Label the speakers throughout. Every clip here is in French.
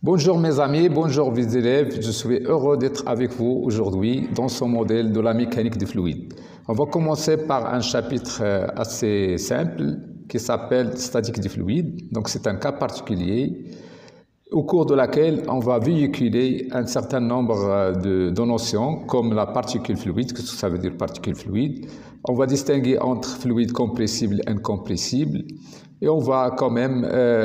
Speaker 1: Bonjour mes amis, bonjour mes élèves, je suis heureux d'être avec vous aujourd'hui dans ce modèle de la mécanique des fluides. On va commencer par un chapitre assez simple qui s'appelle statique des fluides. Donc c'est un cas particulier au cours de laquelle on va véhiculer un certain nombre de notions comme la particule fluide. Qu'est-ce que ça veut dire particule fluide? On va distinguer entre fluide compressible et incompressible et on va quand même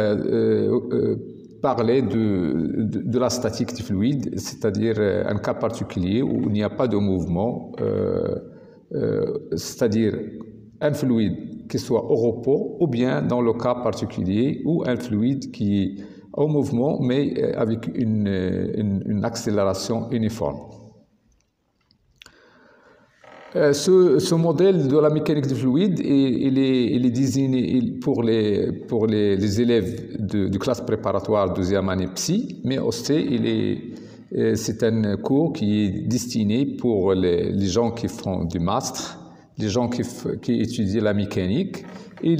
Speaker 1: parler de la statique du fluide, c'est-à-dire un cas particulier où il n'y a pas de mouvement, c'est-à-dire un fluide qui soit au repos, ou bien dans le cas particulier où un fluide qui est en mouvement mais avec une accélération uniforme. Ce modèle de la mécanique du fluide, il est désigné pour les élèves de classe préparatoire deuxième année psy, mais aussi c'est un cours qui est destiné pour les gens qui font du master, les gens qui étudient la mécanique et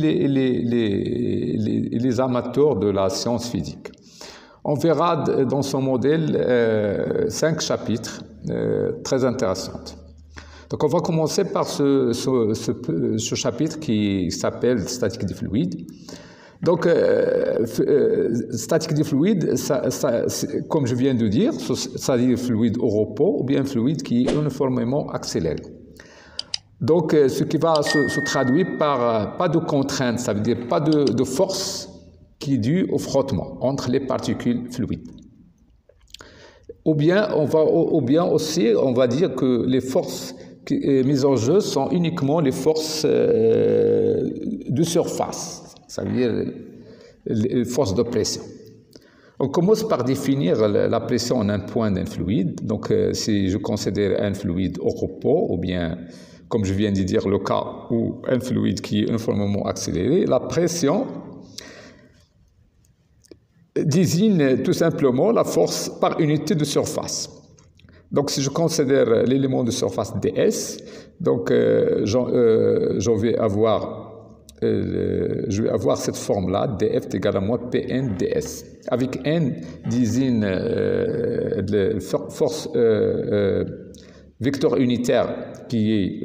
Speaker 1: les amateurs de la science physique. On verra dans ce modèle 5 chapitres très intéressants. Donc on va commencer par ce chapitre qui s'appelle statique des fluides. Donc statique des fluides, comme je viens de dire, c'est-à-dire fluide au repos ou bien fluide qui est uniformément accéléré. Donc ce qui va se traduire par pas de contrainte, ça veut dire pas de force qui est due au frottement entre les particules fluides. Ou bien aussi on va dire que les forces mises en jeu sont uniquement les forces de surface, ça veut dire les forces de pression. On commence par définir la pression en un point d'un fluide. Donc si je considère un fluide au repos, ou bien, comme je viens de dire, le cas où un fluide qui est uniformément accéléré, la pression désigne tout simplement la force par unité de surface. Donc, si je considère l'élément de surface ds, donc je vais avoir cette forme-là, df est égal à moi Pn ds. Avec n désigne la force vecteur unitaire qui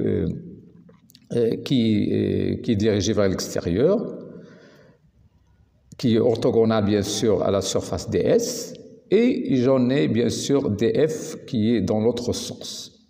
Speaker 1: est dirigée vers l'extérieur, qui est orthogonale bien sûr à la surface ds. Et j'en ai bien sûr df qui est dans l'autre sens.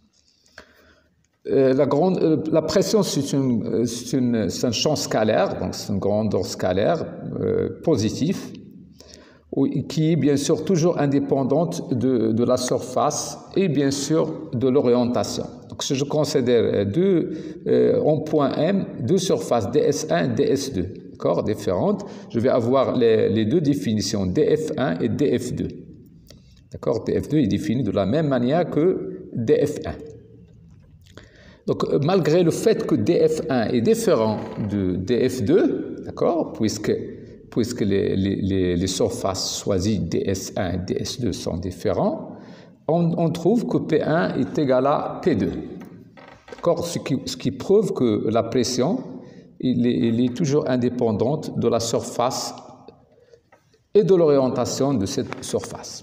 Speaker 1: La pression, c'est un champ scalaire, donc c'est une grandeur scalaire positive, qui est bien sûr toujours indépendante de la surface et bien sûr de l'orientation. Donc si je considère en point M, deux surfaces ds1 et ds2, d'accord, différentes, je vais avoir les deux définitions df1 et df2. D'accord, df2 est défini de la même manière que df1. Donc, malgré le fait que df1 est différent de df2, d'accord, puisque les surfaces choisies ds1 et ds2 sont différents, on trouve que P1 est égal à P2. D'accord, ce qui prouve que la pression elle est toujours indépendante de la surface et de l'orientation de cette surface.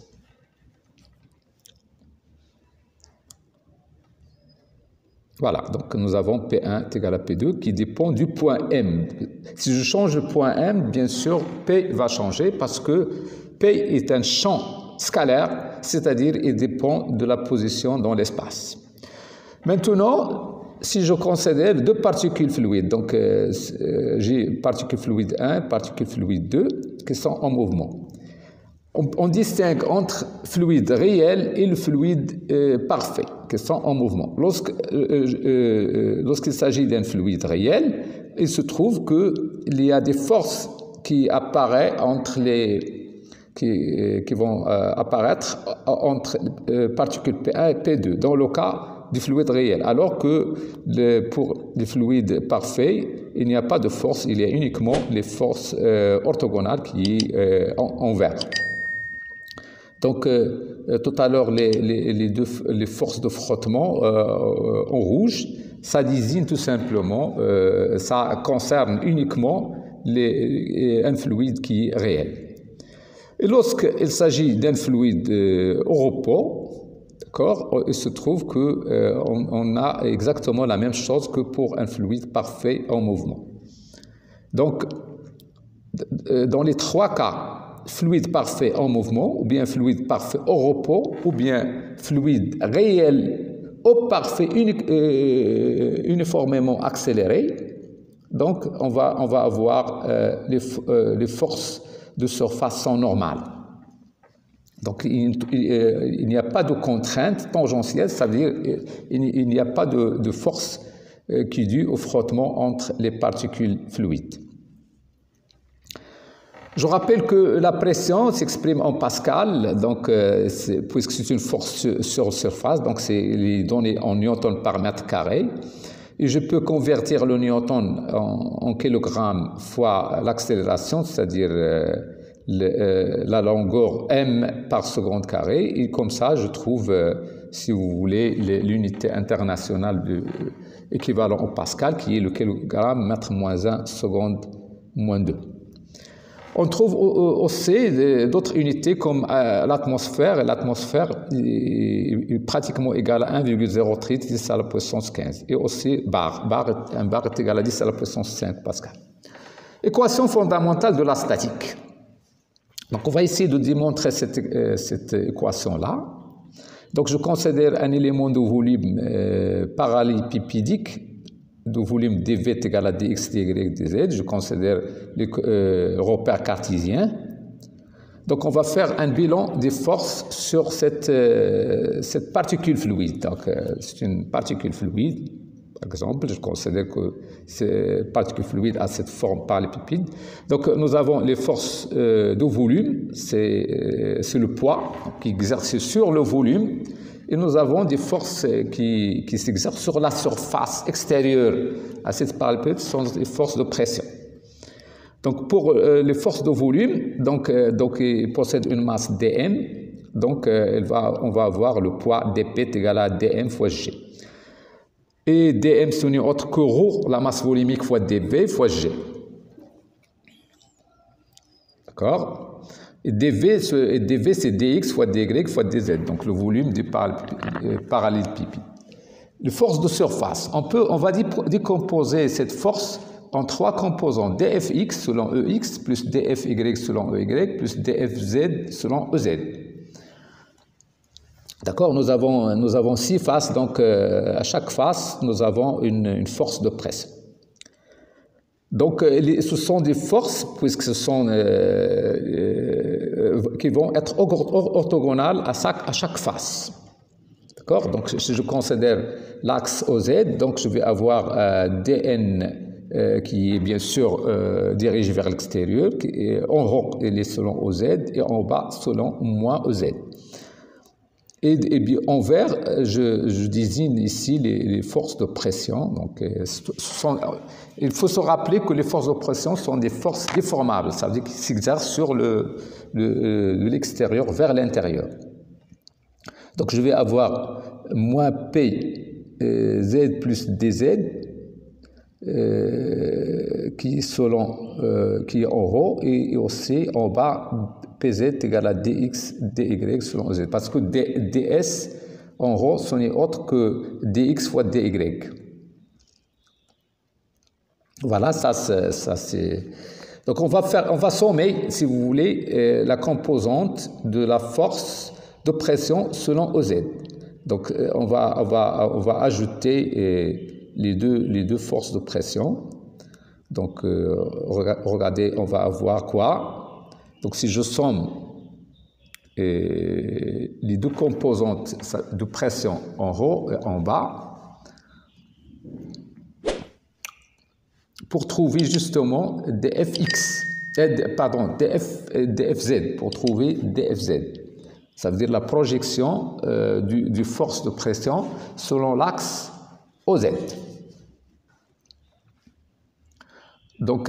Speaker 1: Voilà, donc nous avons P1 est égal à P2 qui dépend du point M. Si je change le point M, bien sûr, P va changer parce que P est un champ scalaire, c'est-à-dire il dépend de la position dans l'espace. Maintenant, si je considère deux particules fluides, donc j'ai particule fluide 1, particule fluide 2 qui sont en mouvement. On distingue entre fluide réel et le fluide parfait, qui sont en mouvement. Lorsqu'il s'agit d'un fluide réel, il se trouve qu'il y a des forces qui apparaissent qui vont apparaître entre particules P1 et P2, dans le cas du fluide réel, alors que pour les fluides parfaits, il n'y a pas de force, il y a uniquement les forces orthogonales qui sont en vert. Donc, tout à l'heure, les forces de frottement en rouge, ça désigne tout simplement, ça concerne uniquement un fluide qui est réel. Et lorsqu'il s'agit d'un fluide au repos, d'accord, il se trouve qu'on on a exactement la même chose que pour un fluide parfait en mouvement. Donc, dans les trois cas, fluide parfait en mouvement, ou bien fluide parfait au repos, ou bien fluide réel au parfait uniformément accéléré, donc on va avoir les forces de surface sont normales. Donc il n'y a pas de contrainte tangentielle, ça veut dire il n'y a pas de force qui est due au frottement entre les particules fluides. Je rappelle que la pression s'exprime en pascal, donc puisque c'est une force sur surface, donc c'est les données en newton par mètre carré. Et je peux convertir le newton en kilogrammes fois l'accélération, c'est-à-dire la longueur m par seconde carré. Et comme ça, je trouve, si vous voulez, l'unité internationale équivalent au pascal, qui est le kilogramme mètre moins 1 seconde moins 2. On trouve aussi d'autres unités comme l'atmosphère. L'atmosphère est pratiquement égale à 1,03 10 à la puissance 15. Et aussi un bar est égal à 10 à la puissance 5 Pascal. Équation fondamentale de la statique. Donc on va essayer de démontrer cette équation-là. Donc je considère un élément de volume parallélépipédique de volume dv est égal à dx, dy, dz. Je considère le repère cartésien. Donc, on va faire un bilan des forces sur cette particule fluide. Donc, c'est une particule fluide. Par exemple, je considère que cette particule fluide a cette forme parallélépipède. Donc, nous avons les forces de volume, c'est le poids qui exerce sur le volume. Et nous avons des forces qui s'exercent sur la surface extérieure à cette parallélépipède, ce sont des forces de pression. Donc pour les forces de volume, donc il possède une masse dm, donc on va avoir le poids dp est égal à dm fois g. Et dm ce n'est autre que ρ, la masse volumique fois dv fois g. D'accord? Et dv c'est dx fois dy fois dz, donc le volume du parallélépipède. Les forces de surface, on va décomposer cette force en trois composants, dfx selon ex, plus dfy selon ey, plus dfz selon ez. D'accord, nous avons 6 faces, donc à chaque face, nous avons une force de pression. Donc, ce sont des forces, puisque ce sont qui vont être orthogonales à chaque face. D'accord? Donc, si je considère l'axe OZ, donc je vais avoir dn qui est bien sûr dirigé vers l'extérieur, en haut il est selon OZ et en bas selon moins OZ. Et bien, en vert, je désigne ici les forces de pression. Donc, il faut se rappeler que les forces de pression sont des forces déformables, ça veut dire qu'ils s'exercent sur l'extérieur vers l'intérieur. Donc, je vais avoir moins P Z plus DZ qui est en haut et aussi en bas PZ est égal à dx, dy selon z. Parce que ds, en haut, ce n'est autre que dx fois dy. Voilà, ça c'est... Donc, on va sommer, si vous voulez, la composante de la force de pression selon OZ. Donc, on va ajouter les deux forces de pression. Donc, regardez, on va avoir quoi? Donc, si je somme les deux composantes de pression en haut et en bas, pour trouver justement dfx, dfz, pour trouver dfz. Ça veut dire la projection du force de pression selon l'axe OZ. Donc,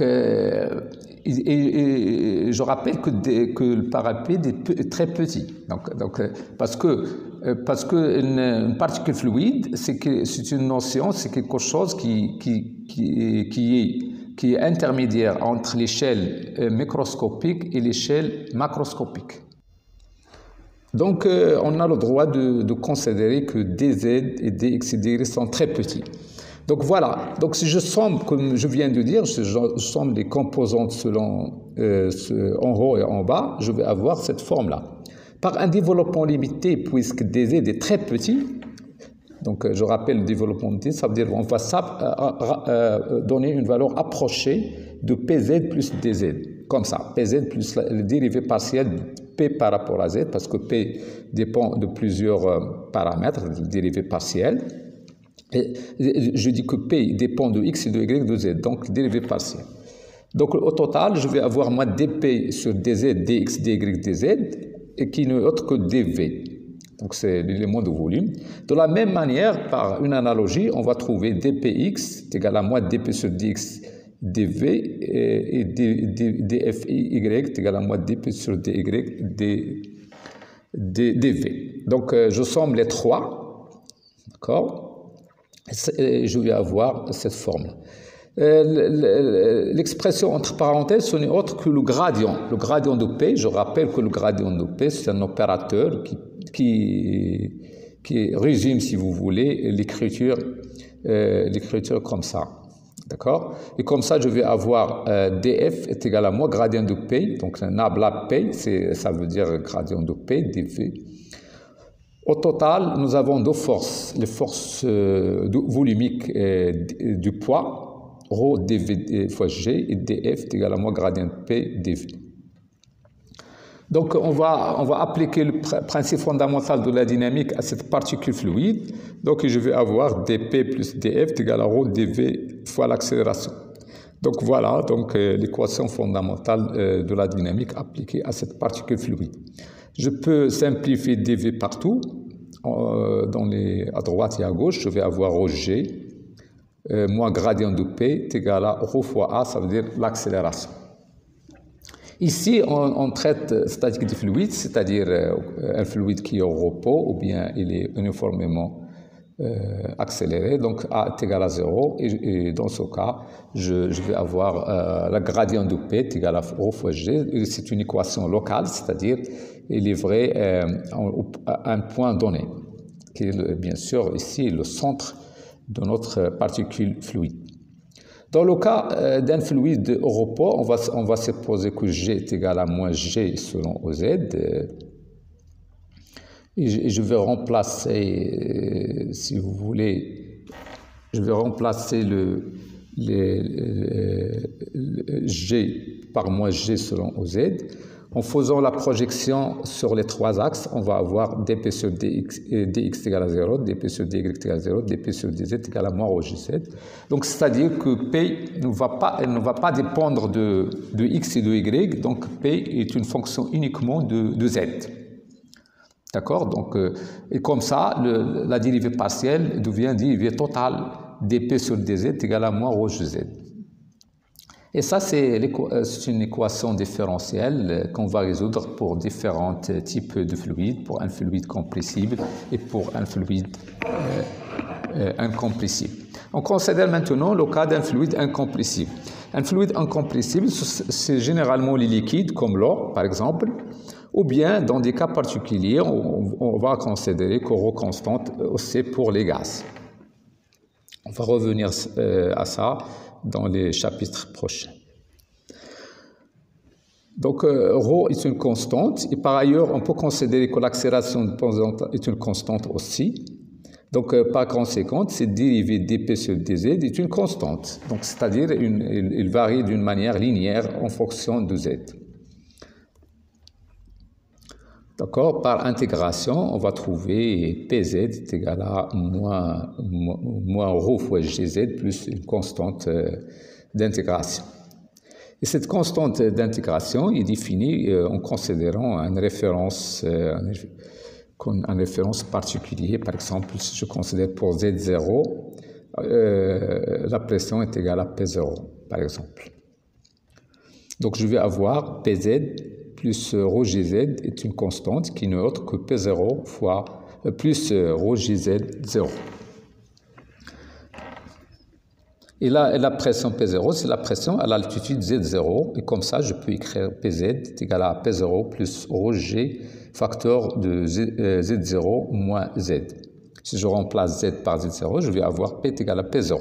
Speaker 1: je rappelle que le parallélépipède est très petit. Donc, parce que une particule fluide, c'est une notion, c'est quelque chose qui est qui est intermédiaire entre l'échelle microscopique et l'échelle macroscopique. Donc, on a le droit de considérer que dz et dx et dy sont très petits. Donc voilà, donc si je somme, comme je viens de dire, je somme les composantes selon en haut et en bas, je vais avoir cette forme-là. Par un développement limité, puisque dz est très petit, donc je rappelle le développement limité, ça veut dire qu'on va donner une valeur approchée de pz plus dz, comme ça, pz plus le dérivé partiel de p par rapport à z, parce que p dépend de plusieurs paramètres, le dérivé partiel. Et je dis que P dépend de X et de Y de Z, donc dérivé partiel. Donc au total, je vais avoir moins dP sur dZ, dX, dy, dz, et qui n'est autre que dV. Donc c'est l'élément de volume. De la même manière, par une analogie, on va trouver dPx est égal à moins dP sur dx dV et dFy est égal à moins dP sur dy dV. Donc je somme les trois, d'accord? Et je vais avoir cette forme. L'expression entre parenthèses, ce n'est autre que le gradient. Le gradient de P, je rappelle que le gradient de P, c'est un opérateur qui résume, si vous voulez, l'écriture comme ça. D'accord? Et comme ça, je vais avoir df est égal à moi, gradient de P, donc un nabla P, ça veut dire gradient de P, dv. Au total, nous avons deux forces, les forces volumiques du poids, ρ dv fois g, et df est égal à moi gradient p dv. Donc, on va appliquer le principe fondamental de la dynamique à cette particule fluide. Donc, je vais avoir dp plus df est égal à ρ dv fois l'accélération. Donc, voilà l'équation fondamentale de la dynamique appliquée à cette particule fluide. Je peux simplifier dv partout, à droite et à gauche, je vais avoir ρg, moins gradient de P est égal à ρ fois A, ça veut dire l'accélération. Ici, on traite statique du fluide, c'est-à-dire un fluide qui est au repos ou bien il est uniformément accéléré, donc A est égal à 0, et dans ce cas, je vais avoir le gradient de P est égal à ρ fois G, c'est une équation locale, c'est-à-dire il est vrai à un point donné, qui est bien sûr ici le centre de notre particule fluide. Dans le cas d'un fluide au repos, on va supposer que G est égal à moins G selon OZ. Et je vais remplacer, si vous voulez, je vais remplacer le G par moins G selon OZ. En faisant la projection sur les trois axes, on va avoir dP sur dx égale à 0, dP sur dy égale à 0, dP sur dz égale à moins ρgz. Donc, c'est-à-dire que P ne va pas dépendre de x et de y, donc P est une fonction uniquement de z. D'accord? Donc, et comme ça, la dérivée partielle devient dérivée totale dP sur dz égale à moins ρgz. Et ça, c'est une équation différentielle qu'on va résoudre pour différents types de fluides, pour un fluide compressible et pour un fluide incompressible. On considère maintenant le cas d'un fluide incompressible. Un fluide incompressible, c'est généralement les liquides, comme l'eau, par exemple, ou bien, dans des cas particuliers, on va considérer que ρ constante aussi pour les gaz. On va revenir à ça dans les chapitres prochains. Donc, ρ est une constante, et par ailleurs, on peut considérer que l'accélération est une constante aussi. Donc, par conséquent, cette dérivée dP sur dz est une constante. Donc, c'est-à-dire, il varie d'une manière linéaire en fonction de z. D'accord? Par intégration, on va trouver Pz est égal à moins ρ fois Gz plus une constante d'intégration. Et cette constante d'intégration est définie en considérant une référence particulière. Par exemple, si je considère pour Z0, la pression est égale à P0, par exemple. Donc, je vais avoir Pz plus ρgz est une constante qui n'est autre que P0 fois plus ρgz0. Et là, la pression P0, c'est la pression à l'altitude Z0. Et comme ça, je peux écrire PZ est égal à P0 plus ρg facteur de Z0 moins Z. Si je remplace Z par Z0, je vais avoir P est égal à P0.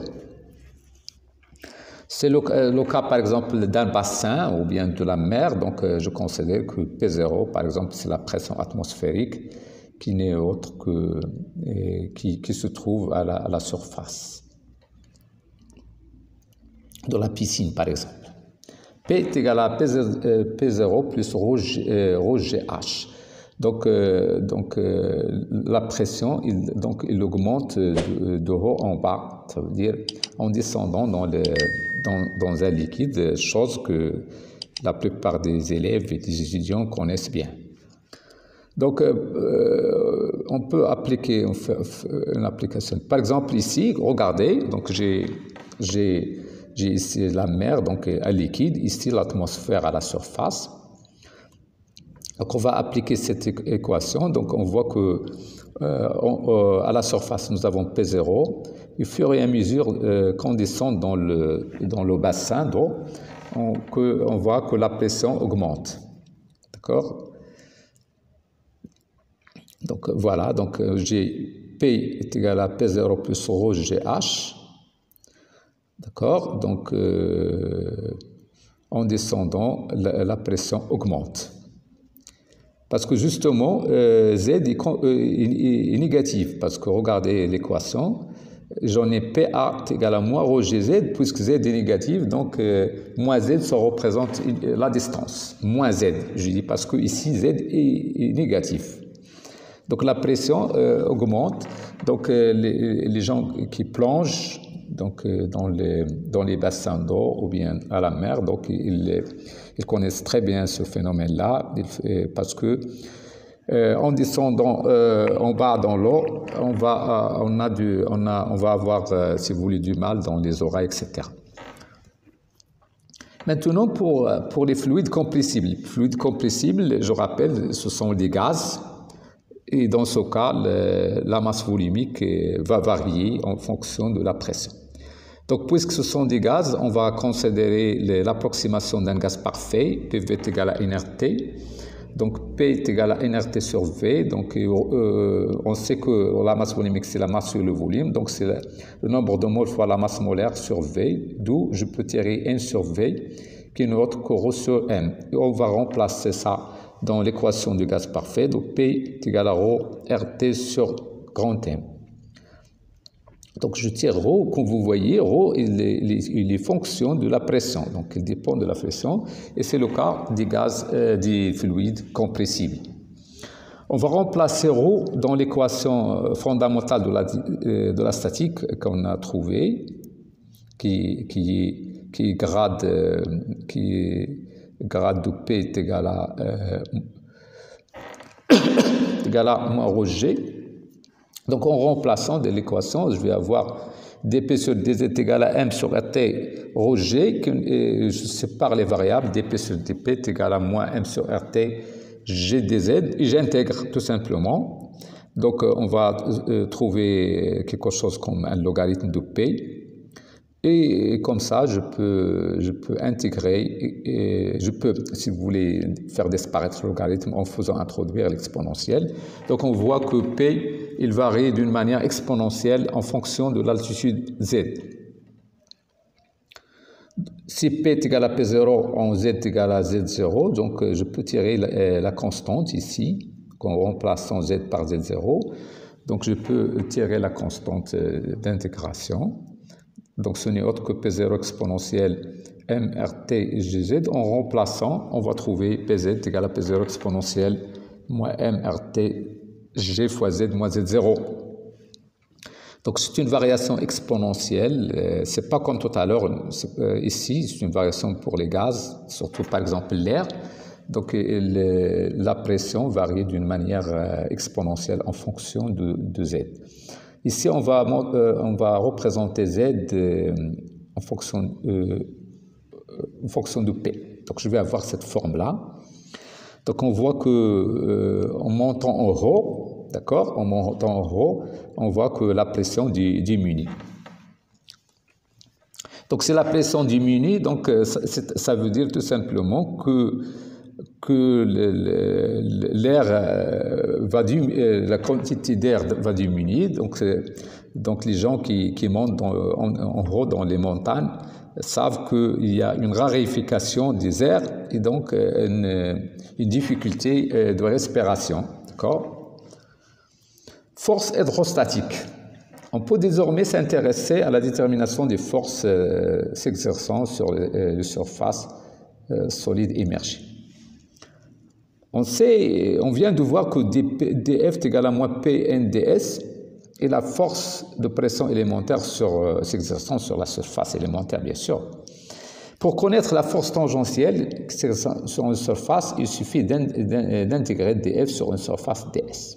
Speaker 1: C'est le cas, par exemple, d'un bassin ou bien de la mer. Donc, je considère que P0, par exemple, c'est la pression atmosphérique qui n'est autre que qui se trouve à la surface de la piscine, par exemple. P est égal à P0 plus ρgh. Donc, la pression, il augmente de haut en bas, ça veut dire en descendant dans un liquide, chose que la plupart des élèves et des étudiants connaissent bien. Donc, on peut appliquer une application. Par exemple, ici, regardez, donc j'ai ici la mer, donc un liquide, ici l'atmosphère à la surface. Donc, on va appliquer cette équation. Donc, on voit que à la surface, nous avons P0. Et au fur et à mesure qu'on descend dans le bassin d'eau, on voit que la pression augmente. D'accord? Donc, voilà. Donc, j'ai P est égal à P0 plus ρgh. D'accord? Donc, en descendant, la pression augmente. Parce que justement, Z est négatif. Parce que regardez l'équation, j'en ai PA égal à moins ρgz, puisque Z est négatif, donc moins Z, ça représente la distance. Moins Z, je dis parce que ici Z est négatif. Donc la pression augmente. Donc les gens qui plongent donc, dans les bassins d'eau ou bien à la mer, donc ils connaissent très bien ce phénomène-là parce que en descendant en bas dans l'eau, on va avoir, si vous voulez, du mal dans les oreilles, etc. Maintenant, pour les fluides compressibles. Les fluides compressibles, je rappelle, ce sont des gaz. Et dans ce cas, la masse volumique va varier en fonction de la pression. Donc, puisque ce sont des gaz, on va considérer l'approximation d'un gaz parfait, PV est égal à nRT. Donc, P est égal à nRT sur V. Donc, on sait que la masse volumique, c'est la masse sur le volume. Donc, c'est le nombre de moles fois la masse molaire sur V. D'où je peux tirer N sur V, qui n'est autre que Rho sur M. Et on va remplacer ça dans l'équation du gaz parfait. Donc, P est égal à Rho RT sur grand M. Donc, je tire Rho. Comme vous voyez, Rho, il est fonction de la pression. Donc, il dépend de la pression. Et c'est le cas des gaz, des fluides compressibles. On va remplacer Rho dans l'équation fondamentale de la statique qu'on a trouvée, qui est grade de P est égal à moins ρg. Donc, en remplaçant de l'équation, je vais avoir dP sur dz est égal à m sur rt ρg, je sépare les variables, dP sur dp est égal à moins m sur rt g dz, et j'intègre tout simplement. Donc, on va trouver quelque chose comme un logarithme de P. Et comme ça, je peux intégrer, et je peux, si vous voulez, faire disparaître le logarithme en faisant introduire l'exponentielle. Donc, on voit que P, il varie d'une manière exponentielle en fonction de l'altitude Z. Si P est égal à P0, en Z est égal à Z0, donc je peux tirer la constante ici, en remplaçant Z par Z0. Donc, je peux tirer la constante d'intégration. Donc, ce n'est autre que P0 exponentielle MRT GZ. En remplaçant, on va trouver PZ est égal à P0 exponentielle moins MRT G fois Z moins Z0. Donc, c'est une variation exponentielle. C'est pas comme tout à l'heure. Ici, c'est une variation pour les gaz, surtout par exemple l'air. Donc, la pression varie d'une manière exponentielle en fonction de Z. Ici, on va représenter Z en fonction de P. Donc, je vais avoir cette forme-là. Donc, on voit que en montant en Rho, d'accord, en montant en Rho, on voit que la pression diminue. Donc, si la pression diminue, donc ça veut dire tout simplement que l'air la quantité d'air va diminuer. Donc les gens qui montent en haut dans les montagnes savent qu'il y a une raréfaction des airs et donc une difficulté de respiration. D'accord? Force hydrostatique. On peut désormais s'intéresser à la détermination des forces s'exerçant sur les surfaces solides immergées. On vient de voir que dF est égal à moins PNDS et la force de pression élémentaire s'exerçant sur la surface élémentaire, bien sûr. Pour connaître la force tangentielle sur une surface, il suffit d'intégrer dF sur une surface ds.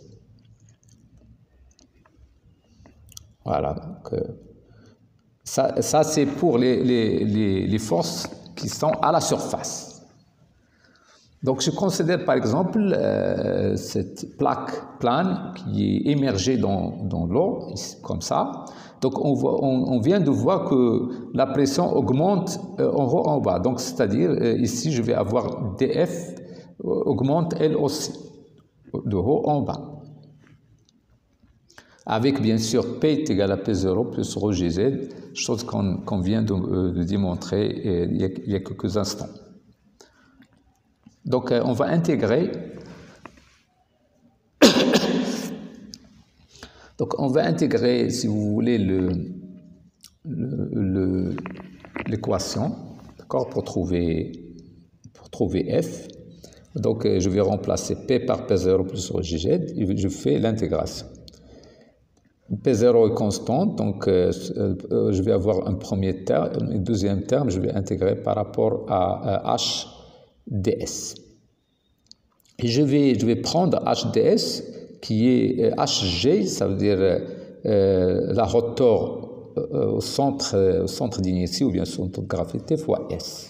Speaker 1: Voilà. Donc, ça c'est pour les forces qui sont à la surface. Donc, je considère par exemple cette plaque plane qui est émergée dans l'eau, comme ça. Donc, on vient de voir que la pression augmente en haut, en bas. Donc, c'est-à-dire, ici, je vais avoir dF augmente elle aussi, de haut en bas. Avec, bien sûr, P est égal à P0 plus ρ Gz, chose qu'on vient de démontrer il y a quelques instants. Donc, on va intégrer. Donc, on va intégrer, si vous voulez, l'équation, d'accord, pour trouver F. Donc, je vais remplacer P par P0 plus ρ Gz et je fais l'intégration. P0 est constante, donc je vais avoir un premier terme, un deuxième terme, je vais intégrer par rapport à H ds. Et je vais prendre HDS qui est HG, ça veut dire la hauteur au centre d'inertie ou bien centre de gravité fois S.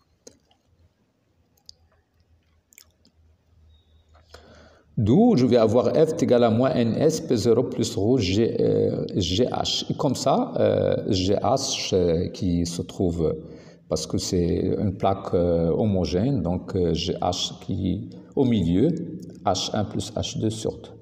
Speaker 1: D'où je vais avoir F est égal à moins NS P0 plus ρ GH. Et comme ça, GH qui se trouve, parce que c'est une plaque homogène, donc GH qui est au milieu, H1 plus H2 sur 2.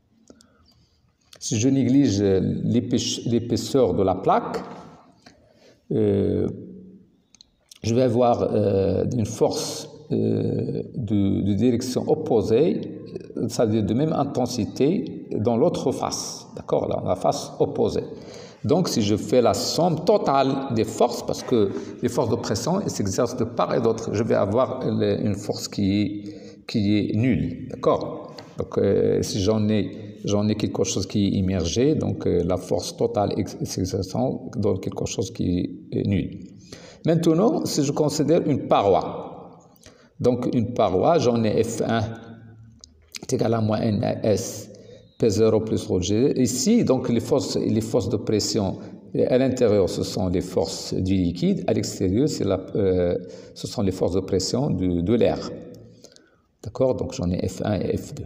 Speaker 1: Si je néglige l'épaisseur de la plaque, je vais avoir une force de direction opposée, c'est-à-dire de même intensité dans l'autre face, d'accord, la face opposée. Donc, si je fais la somme totale des forces, parce que les forces de pression s'exercent de part et d'autre, je vais avoir une force qui est nulle, d'accord. Donc, si j'en ai quelque chose qui est immergé, donc la force totale s'exerçant dans quelque chose qui est nul. Maintenant, si je considère une paroi, donc une paroi, j'en ai F1 est égal à moins NS P0 plus ρ G. Ici, donc les forces de pression à l'intérieur, ce sont les forces du liquide, à l'extérieur, ce sont les forces de pression de l'air. D'accord? Donc j'en ai F1 et F2.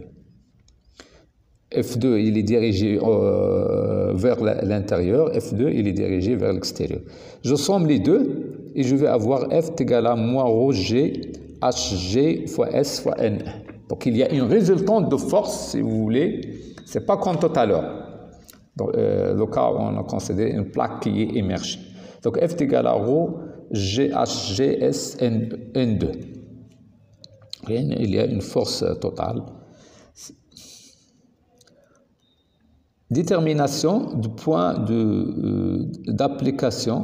Speaker 1: F2, il est dirigé vers l'intérieur, F2, il est dirigé vers l'extérieur. Je somme les deux et je vais avoir F est égal à moins ρ G HG fois S fois N. Donc il y a une résultante de force, si vous voulez, c'est pas comme tout à l'heure. Donc le cas où on a considéré une plaque qui est émergée. Donc F est égal à ρ GHGS N2. Il y a une force totale. Détermination du point d'application.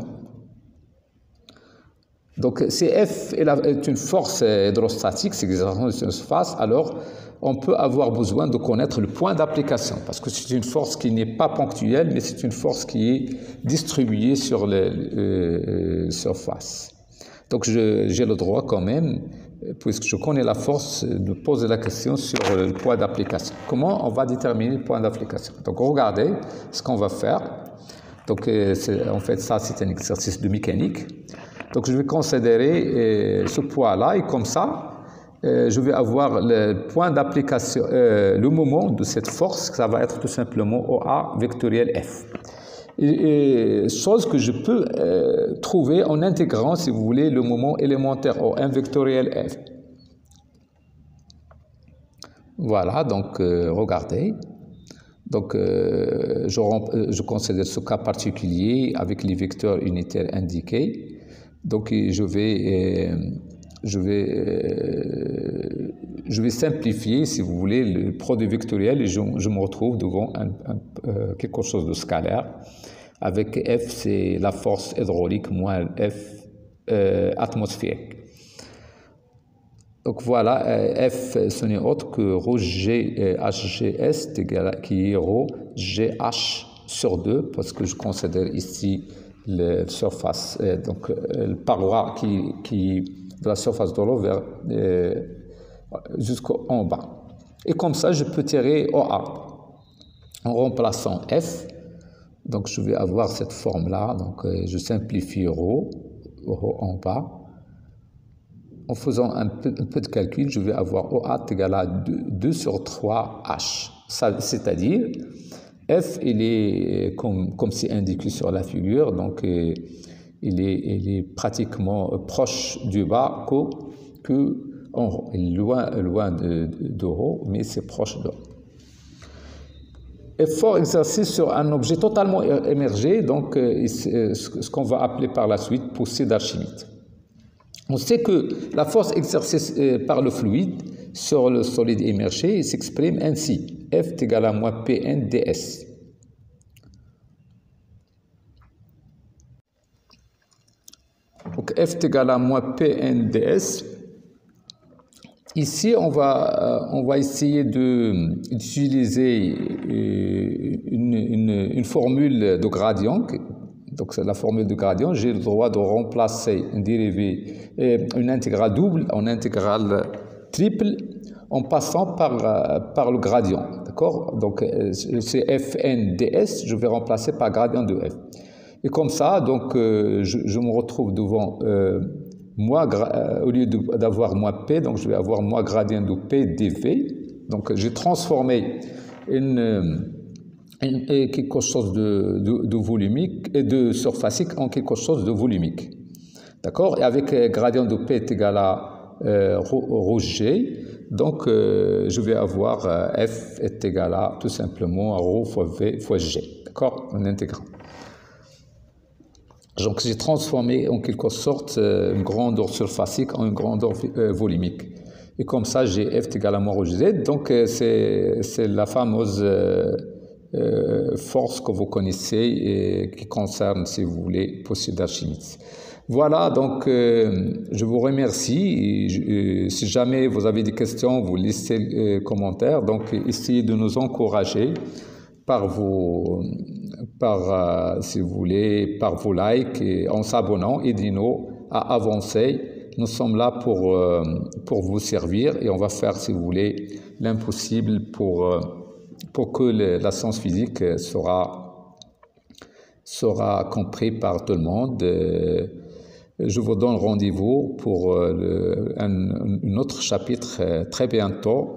Speaker 1: Donc, si F est une force hydrostatique, c'est exerçant sur une surface, alors on peut avoir besoin de connaître le point d'application, parce que c'est une force qui n'est pas ponctuelle, mais c'est une force qui est distribuée sur les surfaces. Donc, j'ai le droit quand même, puisque je connais la force, de poser la question sur le point d'application. Comment on va déterminer le point d'application? Donc, regardez ce qu'on va faire. Donc, en fait, ça, c'est un exercice de mécanique. Donc, je vais considérer ce point-là, et comme ça, je vais avoir le point d'application, le moment de cette force, ça va être tout simplement OA vectoriel F. chose que je peux trouver en intégrant, si vous voulez, le moment élémentaire O1 vectoriel F. Voilà, donc regardez. Donc, je considère ce cas particulier avec les vecteurs unitaires indiqués. Donc, je vais simplifier, si vous voulez, le produit vectoriel et je me retrouve devant quelque chose de scalaire. Avec F, c'est la force hydraulique moins F atmosphérique. Donc voilà, F, ce n'est autre que ρ G HGS qui est ρ GH sur 2, parce que je considère ici la surface, donc la paroi qui de la surface de l'eau jusqu'en bas. Et comme ça, je peux tirer OA en remplaçant F. Donc je vais avoir cette forme-là, donc je simplifie ρ en bas. En faisant un peu de calcul, je vais avoir OA égal à 2 sur 3H. C'est-à-dire, F, il est comme c'est indiqué sur la figure, donc il est pratiquement proche du bas que en haut. Il est loin de haut, mais c'est proche de haut. Effort exercé sur un objet totalement émergé, donc ce qu'on va appeler par la suite poussée d'Archimède. On sait que la force exercée par le fluide sur le solide émergé s'exprime ainsi. F est égal à moins Pn ds. Donc F est égal à moins Pn ds. Ici, on va essayer d'utiliser une formule de gradient. Donc, c'est la formule de gradient. J'ai le droit de remplacer une dérivée, une intégrale double en intégrale triple en passant par le gradient. D'accord? Donc, c'est Fn ds, je vais remplacer par gradient de F. Et comme ça, donc, je me retrouve devant au lieu d'avoir moins P, donc je vais avoir moins gradient de P dV. Donc, j'ai transformé quelque chose de volumique et de surfacique en quelque chose de volumique. D'accord? Et avec gradient de P est égal à ρ G, donc je vais avoir F est égal à tout simplement à ρ fois V fois G. D'accord? En intégrant. Donc j'ai transformé en quelque sorte une grandeur surfacique en une grandeur volumique. Et comme ça, j'ai F est égal à moins ρ Z. Donc c'est la fameuse force que vous connaissez et qui concerne, si vous voulez, poussée d'Archimède. Voilà, donc je vous remercie. Et si jamais vous avez des questions, vous laissez les commentaires. Donc essayez de nous encourager si vous voulez, par vos likes et en s'abonnant. Aidez-nous à avancer. Nous sommes là pour vous servir et on va faire, si vous voulez, l'impossible pour que la science physique sera compris par tout le monde. Je vous donne rendez-vous pour un autre chapitre très bientôt.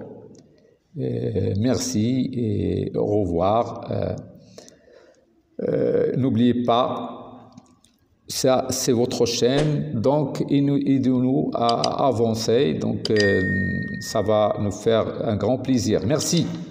Speaker 1: Merci et au revoir. N'oubliez pas, ça c'est votre chaîne, donc aidez-nous à avancer. Donc ça va nous faire un grand plaisir. Merci.